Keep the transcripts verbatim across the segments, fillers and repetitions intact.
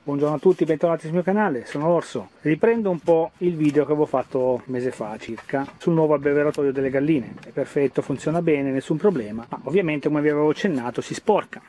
Buongiorno a tutti, bentornati sul mio canale, sono Orso. Riprendo un po' il video che avevo fatto un mese fa circa sul nuovo abbeveratoio delle galline. È perfetto, funziona bene, nessun problema, ma ovviamente, come vi avevo accennato, si sporca.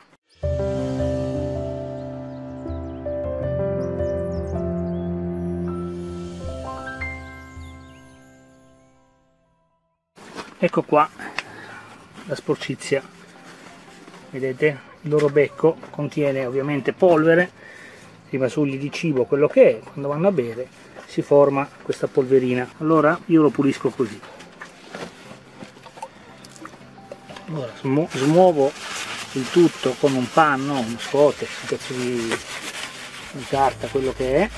Ecco qua la sporcizia, vedete? Il loro becco contiene ovviamente polvere, rimasugli di cibo, quello che è. Quando vanno a bere si forma questa polverina. Allora io lo pulisco così. Allora smu smuovo il tutto con un panno, uno scote, un pezzo di, di carta, quello che è.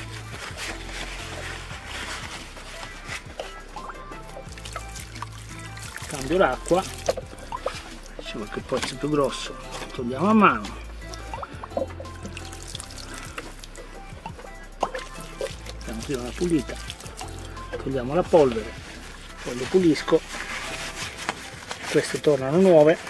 Cambio l'acqua, c'è qualche pozzo più grosso, togliamo a mano. Diamo prima una pulita, togliamo la polvere, poi le pulisco, queste tornano nuove.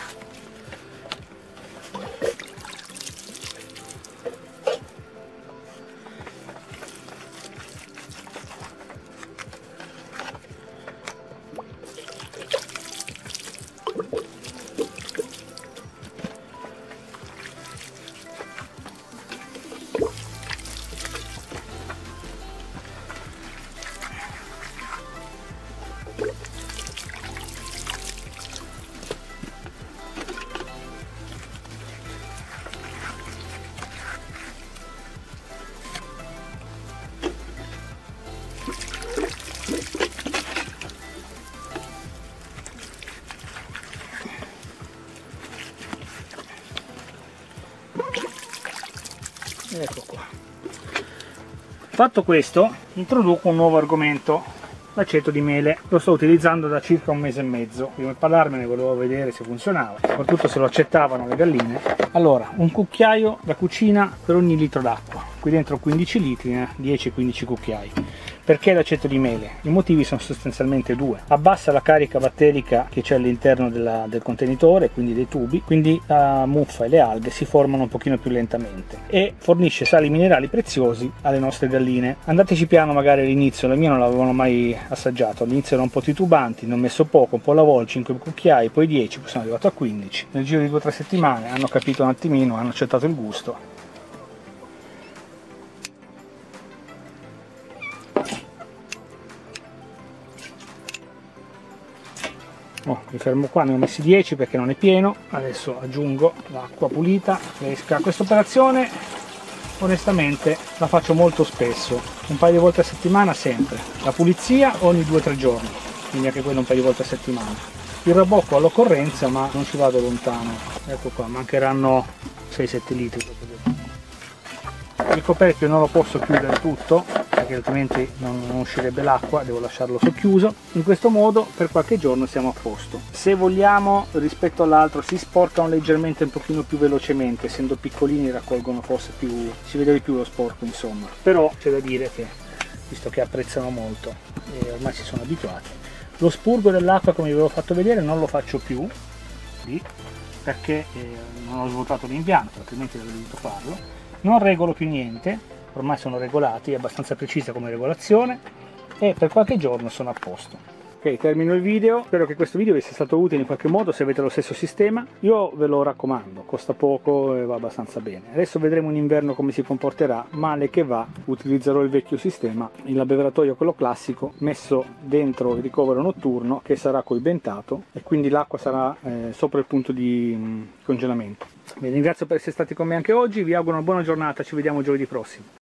Ecco qua. Fatto questo, introduco un nuovo argomento, l'aceto di mele. Lo sto utilizzando da circa un mese e mezzo. Prima di parlarmene volevo vedere se funzionava, soprattutto se lo accettavano le galline. Allora, un cucchiaio da cucina per ogni litro d'acqua. Qui dentro quindici litri, eh? dieci quindici cucchiai. Perché l'aceto di mele? I motivi sono sostanzialmente due. Abbassa la carica batterica che c'è all'interno del contenitore, quindi dei tubi, quindi la muffa e le alghe si formano un pochino più lentamente, e fornisce sali minerali preziosi alle nostre galline. Andateci piano magari all'inizio, le mie non l'avevano mai assaggiato, all'inizio erano un po' titubanti, ne ho messo poco, un po' alla volta, cinque cucchiai, poi dieci, poi sono arrivato a quindici. Nel giro di due o tre settimane hanno capito un attimino, hanno accettato il gusto. Oh, mi fermo qua, ne ho messi dieci perché non è pieno. Adesso aggiungo l'acqua pulita, fresca. Questa operazione onestamente la faccio molto spesso, un paio di volte a settimana sempre. La pulizia ogni due o tre giorni, quindi anche quello un paio di volte a settimana. Il rabocco all'occorrenza, ma non ci vado lontano. Ecco qua, mancheranno sei sette litri. Il coperchio non lo posso chiudere tutto perché altrimenti non uscirebbe l'acqua, devo lasciarlo socchiuso. In questo modo per qualche giorno siamo a posto. Se vogliamo, rispetto all'altro si sporcano leggermente un pochino più velocemente, essendo piccolini raccolgono forse più, si vede di più lo sporco insomma. Però c'è da dire che, visto che apprezzano molto e ormai si sono abituati, lo spurgo dell'acqua, come vi avevo fatto vedere, non lo faccio più lì, perché eh, non ho svuotato l'impianto, altrimenti avrei dovuto farlo. Non regolo più niente, ormai sono regolati, è abbastanza precisa come regolazione, e per qualche giorno sono a posto. Ok, termino il video, spero che questo video vi sia stato utile in qualche modo se avete lo stesso sistema. Io ve lo raccomando, costa poco e va abbastanza bene. Adesso vedremo in inverno come si comporterà, male che va utilizzerò il vecchio sistema, l'abbeveratoio quello classico, messo dentro il ricovero notturno che sarà coibentato e quindi l'acqua sarà eh, sopra il punto di mh, congelamento. Vi ringrazio per essere stati con me anche oggi, vi auguro una buona giornata, ci vediamo giovedì prossimo.